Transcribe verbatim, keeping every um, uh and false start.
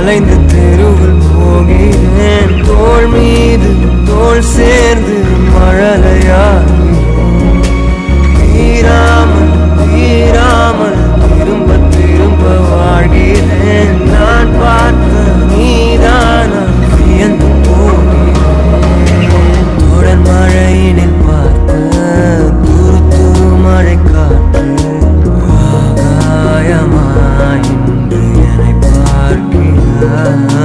அலைந்து தெருவில் போகிறேன். தோள் மீது தோள் சேர்ந்து மழலையாகிறேன். தீராமல் தீராமல் திரும்ப திரும்ப வாழ்கிறேன். நான் பார்த்த நீதானா வியந்து போகிறேன். தொடர் மழையினில் பார்த்த துரு துரு மழை காற்று ஆகாயமாய் இன்று என்னை பார்க்கிறாய்.